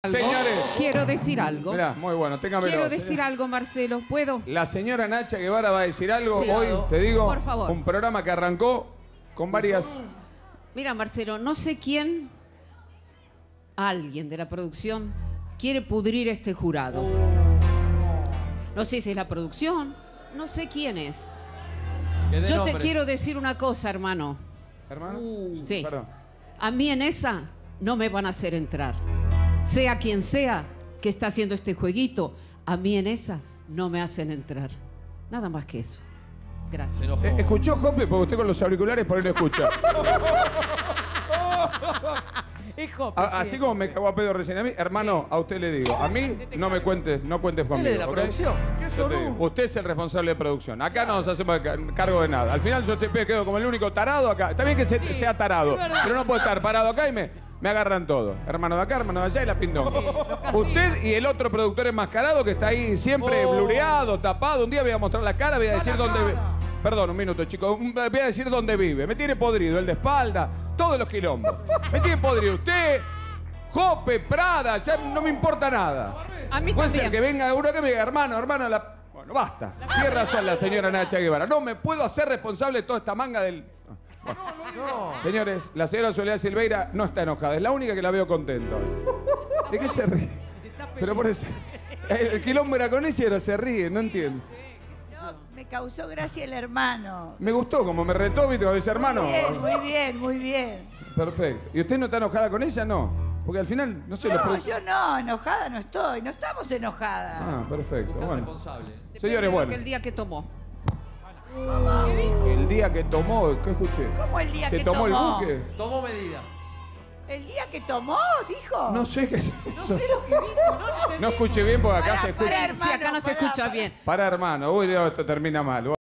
Señores. Quiero decir algo. Mirá, muy bueno, téngamelo. Quiero decir algo, Marcelo. ¿Puedo? La señora Nacha Guevara va a decir algo. Sí. Hoy, te digo, Por favor. un programa que arrancó con varias... Mira, Marcelo, no sé quién, alguien de la producción, quiere pudrir este jurado. No sé si es la producción, no sé quién es. Yo te quiero decir una cosa, hermano. ¿Hermano? Sí. Perdón. A mí en esa no me van a hacer entrar. Sea quien sea que está haciendo este jueguito, a mí en esa no me hacen entrar. Nada más que eso. Gracias. ¿Escuchó, Jope? Porque usted con los auriculares por ahí no escucha. Así como me cagó a pedo recién a mí, hermano, a usted le digo, a mí no me cuentes, no cuentes conmigo. Él es de la producción. Yo te digo, usted es el responsable de producción. Acá no nos hacemos cargo de nada. Al final yo siempre quedo como el único tarado acá. Está bien que sea tarado, pero no puedo estar parado acá y me agarran todo. Hermano de acá, hermano de allá y la pindonga. Usted y el otro productor enmascarado que está ahí siempre blureado, tapado. Un día voy a mostrar la cara, voy a decir dónde vive. Perdón, un minuto, chicos. Voy a decir dónde vive. Me tiene podrido el de espalda, todos los quilombos. Me tiene podrido usted, Jope, Prada, ya no me importa nada. A mí Puede ser también. que venga uno que me diga, hermano, Bueno, basta. Tiene razón la señora Nacha Guevara. No me puedo hacer responsable de toda esta manga del... Bueno. Señores, la señora Soledad Silveira no está enojada. Es la única que la veo contenta hoy. ¿De qué se ríe? Pero por eso... El quilombo era con ese y ahora se ríe, no entiendo. No, me causó gracia el hermano. Me gustó, como me retó, viste, con ese hermano. Muy bien, muy bien, muy bien. Perfecto. ¿Y usted no está enojada con ella? No. Porque al final, no sé... No, yo no, enojada no estoy, no estamos enojadas. Ah, perfecto. Bueno. Responsable. Señores, bueno. El día que tomó. El día que tomó, ¿qué escuché? ¿Cómo el día ¿Se que tomó el tomó? buque? Tomó medidas. ¿El día que tomó, dijo? No sé qué es No eso. sé lo que dijo, No escuché bien porque acá se escucha. Pará, hermano, Si acá no se escucha bien. Para, hermano. Uy, Dios, esto termina mal.